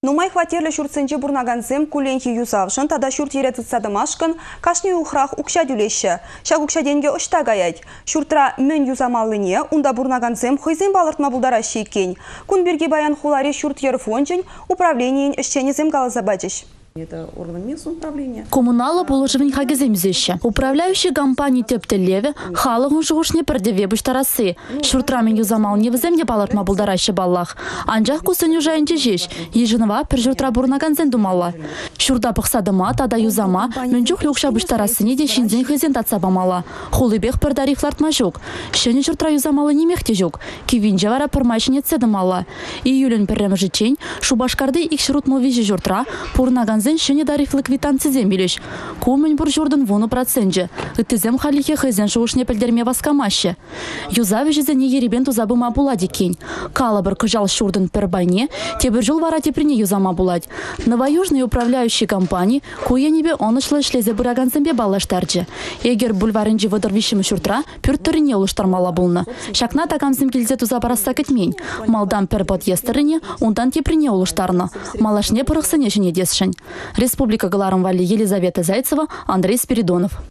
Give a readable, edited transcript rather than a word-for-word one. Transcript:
Нумай хватерлі шүртсенче бурнаганзем куленхи юзавшын, тада шүрт ере тұтсадымашқын, кашни ухрах укша дүлеші. Шақ укша денге ұшта гаять. Шүртра мөн юзамалыне, унда бурнаганзем хойзен балыртма бұлдара шейкен. Күн бірге баян хулари шүрт ерфончын, управлениен ішченезем галазабадыш. Это орган местного управления. Коммунала положивень хагеземзище. Управляющий компании Тептелеве халыгын жугушне пердеве буштарасы. Шуртрамен юзамал невземне балартма булдараща баллах. Анжах кусын южайынче жеш. Ежинова пер журтра бурнаганзен думала. Шурда пықсадыма, тада юзама, мөнчух люкша буштарасыне де шинзен хызен татсабамала. Хулыбех пердарихлартма жук. Шені журтра юзамалы немехте жук. Кивинже вара пермайшыне цедымала. Июлен перрем жичень, шубашкарды икшрутму вижи журтра, пурнаганзен шене дарифлы квитанцизем билеш. Кумень буржурдын вону проценже. Ыттызем халихе хызен шуушне пельдерме васкамаще. Юзави жезене еребен тузабыма булади кень. Калабыр кыжал шурдын пербайне, тебір жыл вара теприне юзама булать. Новоюжный управляющий компании куенебе онышлы шлезе бураганзембе балаштарчы. Егер бульварынжы выдырвишім шуртра пюрттырыне улыштармала булны. Шакна такамзем келзе туза бараса кетмень. Малдан пер подъестерыне, ундан теприне улыштарны. Малашне пырықсыне жіне десшін. Республика Галарым Вали, Елизавета Зайцева, Андрей Спиридонов.